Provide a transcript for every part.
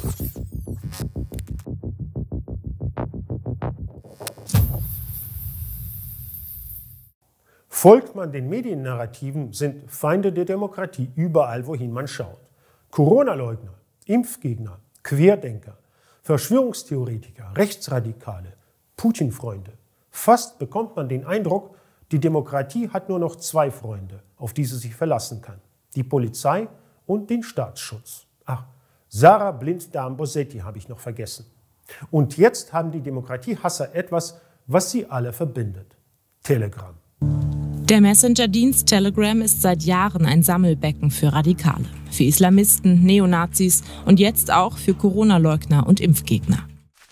Folgt man den Mediennarrativen, sind Feinde der Demokratie überall, wohin man schaut. Corona-Leugner, Impfgegner, Querdenker, Verschwörungstheoretiker, Rechtsradikale, Putin-Freunde. Fast bekommt man den Eindruck, die Demokratie hat nur noch zwei Freunde, auf die sie sich verlassen kann. Die Polizei und den Staatsschutz. Ach, Sarah Blind-Darm-Bossetti habe ich noch vergessen. Und jetzt haben die Demokratiehasser etwas, was sie alle verbindet. Telegram. Der Messenger-Dienst Telegram ist seit Jahren ein Sammelbecken für Radikale, für Islamisten, Neonazis und jetzt auch für Corona-Leugner und Impfgegner.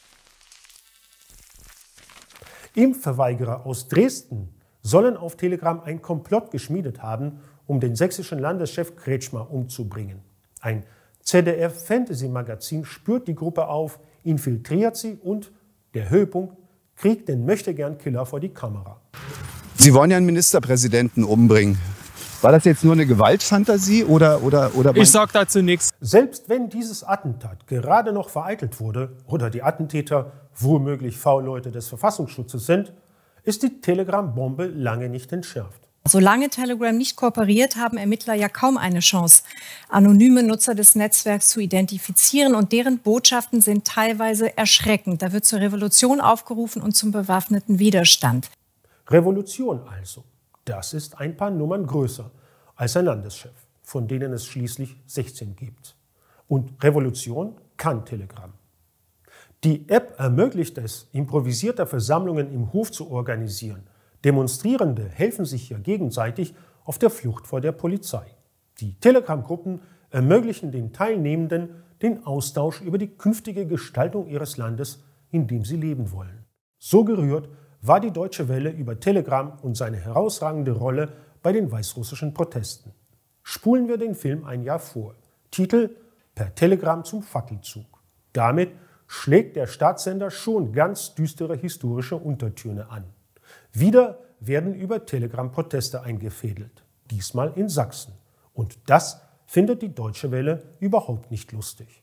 Impfverweigerer aus Dresden sollen auf Telegram ein Komplott geschmiedet haben, um den sächsischen Landeschef Kretschmer umzubringen. Ein ZDF-Fantasy-Magazin spürt die Gruppe auf, infiltriert sie und, der Höhepunkt, kriegt den Möchtegern-Killer vor die Kamera. Sie wollen ja einen Ministerpräsidenten umbringen. War das jetzt nur eine Gewaltfantasie oder? Ich sag dazu nichts. Selbst wenn dieses Attentat gerade noch vereitelt wurde oder die Attentäter womöglich V-Leute des Verfassungsschutzes sind, ist die Telegram-Bombe lange nicht entschärft. Solange Telegram nicht kooperiert, haben Ermittler ja kaum eine Chance, anonyme Nutzer des Netzwerks zu identifizieren. Und deren Botschaften sind teilweise erschreckend. Da wird zur Revolution aufgerufen und zum bewaffneten Widerstand. Revolution also, das ist ein paar Nummern größer als ein Landeschef, von denen es schließlich 16 gibt. Und Revolution kann Telegram. Die App ermöglicht es, improvisierte Versammlungen im Hof zu organisieren. Demonstrierende helfen sich hier gegenseitig auf der Flucht vor der Polizei. Die Telegram-Gruppen ermöglichen den Teilnehmenden den Austausch über die künftige Gestaltung ihres Landes, in dem sie leben wollen. So gerührt war die Deutsche Welle über Telegram und seine herausragende Rolle bei den weißrussischen Protesten. Spulen wir den Film ein Jahr vor. Titel: Per Telegram zum Fackelzug. Damit schlägt der Staatssender schon ganz düstere historische Untertöne an. Wieder werden über Telegram Proteste eingefädelt, diesmal in Sachsen. Und das findet die Deutsche Welle überhaupt nicht lustig.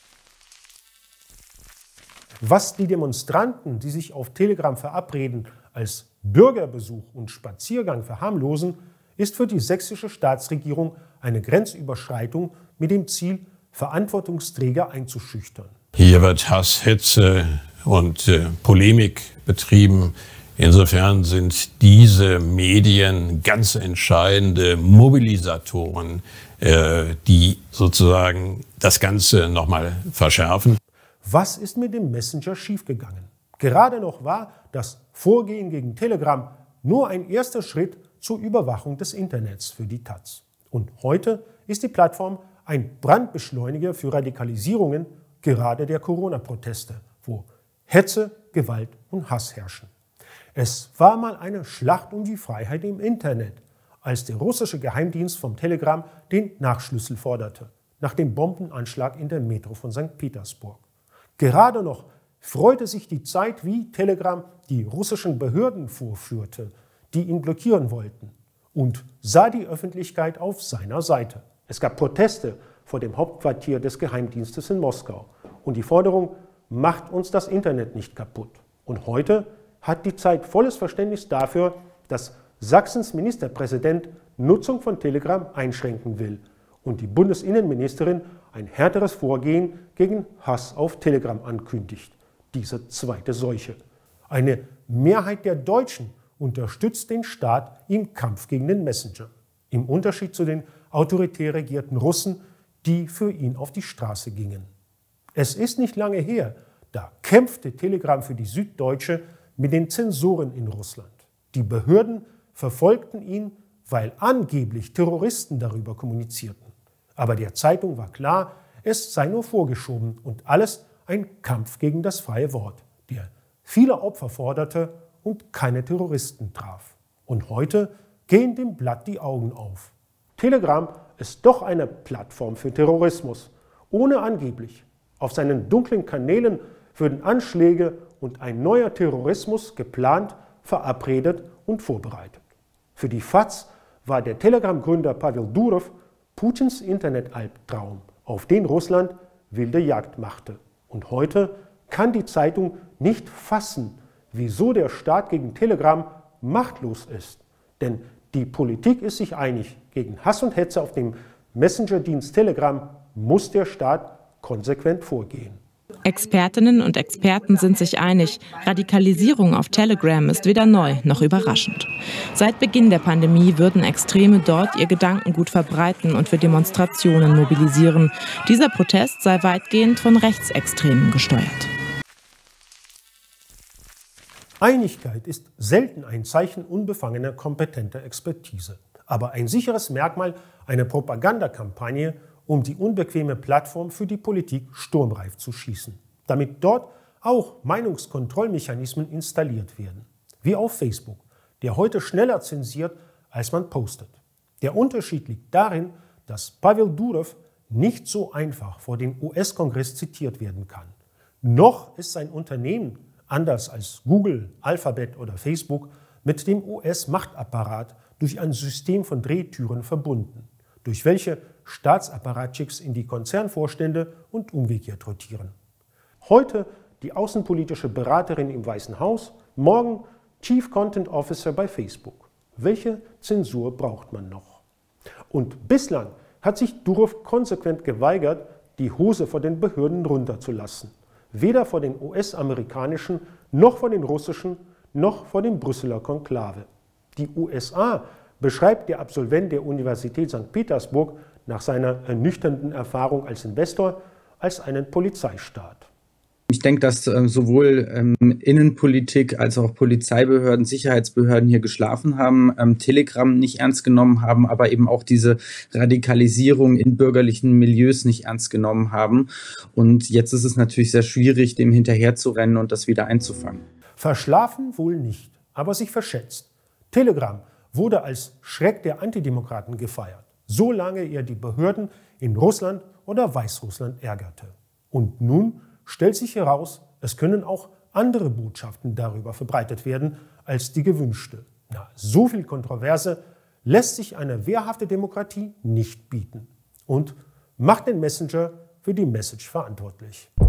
Was die Demonstranten, die sich auf Telegram verabreden, als Bürgerbesuch und Spaziergang verharmlosen, ist für die sächsische Staatsregierung eine Grenzüberschreitung mit dem Ziel, Verantwortungsträger einzuschüchtern. Hier wird Hass, Hetze und Polemik betrieben. Insofern sind diese Medien ganz entscheidende Mobilisatoren, die sozusagen das Ganze nochmal verschärfen. Was ist mit dem Messenger schiefgegangen? Gerade noch war das Vorgehen gegen Telegram nur ein erster Schritt zur Überwachung des Internets für die Taz. Und heute ist die Plattform ein Brandbeschleuniger für Radikalisierungen, gerade der Corona-Proteste, wo Hetze, Gewalt und Hass herrschen. Es war mal eine Schlacht um die Freiheit im Internet, als der russische Geheimdienst vom Telegram den Nachschlüssel forderte, nach dem Bombenanschlag in der Metro von St. Petersburg. Gerade noch freute sich die Zeit, wie Telegram die russischen Behörden vorführte, die ihn blockieren wollten, und sah die Öffentlichkeit auf seiner Seite. Es gab Proteste vor dem Hauptquartier des Geheimdienstes in Moskau und die Forderung: Macht uns das Internet nicht kaputt. Und heute hat die Zeit volles Verständnis dafür, dass Sachsens Ministerpräsident Nutzung von Telegram einschränken will und die Bundesinnenministerin ein härteres Vorgehen gegen Hass auf Telegram ankündigt. Diese zweite Seuche. Eine Mehrheit der Deutschen unterstützt den Staat im Kampf gegen den Messenger. Im Unterschied zu den autoritär regierten Russen, die für ihn auf die Straße gingen. Es ist nicht lange her, da kämpfte Telegram für die Süddeutsche mit den Zensoren in Russland. Die Behörden verfolgten ihn, weil angeblich Terroristen darüber kommunizierten. Aber der Zeitung war klar, es sei nur vorgeschoben und alles ein Kampf gegen das freie Wort, der viele Opfer forderte und keine Terroristen traf. Und heute gehen dem Blatt die Augen auf. Telegram ist doch eine Plattform für Terrorismus, ohne angeblich. Auf seinen dunklen Kanälen würden Anschläge und ein neuer Terrorismus geplant, verabredet und vorbereitet. Für die FAZ war der Telegram-Gründer Pawel Durov Putins Internet-Albtraum, auf den Russland wilde Jagd machte. Und heute kann die Zeitung nicht fassen, wieso der Staat gegen Telegram machtlos ist. Denn die Politik ist sich einig, gegen Hass und Hetze auf dem Messenger-Dienst Telegram muss der Staat konsequent vorgehen. Expertinnen und Experten sind sich einig, Radikalisierung auf Telegram ist weder neu noch überraschend. Seit Beginn der Pandemie würden Extreme dort ihr Gedankengut verbreiten und für Demonstrationen mobilisieren. Dieser Protest sei weitgehend von Rechtsextremen gesteuert. Einigkeit ist selten ein Zeichen unbefangener, kompetenter Expertise, aber ein sicheres Merkmal einer Propagandakampagne, um die unbequeme Plattform für die Politik sturmreif zu schießen, damit dort auch Meinungskontrollmechanismen installiert werden, wie auf Facebook, der heute schneller zensiert, als man postet. Der Unterschied liegt darin, dass Pavel Durov nicht so einfach vor dem US-Kongress zitiert werden kann. Noch ist sein Unternehmen, anders als Google, Alphabet oder Facebook, mit dem US-Machtapparat durch ein System von Drehtüren verbunden, durch welche Staatsapparatschicks in die Konzernvorstände und umgekehrt rotieren. Heute die außenpolitische Beraterin im Weißen Haus, morgen Chief Content Officer bei Facebook. Welche Zensur braucht man noch? Und bislang hat sich Durov konsequent geweigert, die Hose vor den Behörden runterzulassen. Weder vor den US-amerikanischen, noch vor den russischen, noch vor dem Brüsseler Konklave. Die USA beschreibt der Absolvent der Universität St. Petersburg nach seiner ernüchternden Erfahrung als Investor als einen Polizeistaat. Ich denke, dass sowohl Innenpolitik als auch Polizeibehörden, Sicherheitsbehörden hier geschlafen haben, Telegram nicht ernst genommen haben, aber eben auch diese Radikalisierung in bürgerlichen Milieus nicht ernst genommen haben. Und jetzt ist es natürlich sehr schwierig, dem hinterherzurennen und das wieder einzufangen. Verschlafen wohl nicht, aber sich verschätzt. Telegram wurde als Schreck der Antidemokraten gefeiert, solange er die Behörden in Russland oder Weißrussland ärgerte. Und nun stellt sich heraus, es können auch andere Botschaften darüber verbreitet werden als die gewünschte. So viel Kontroverse lässt sich eine wehrhafte Demokratie nicht bieten und macht den Messenger für die Message verantwortlich.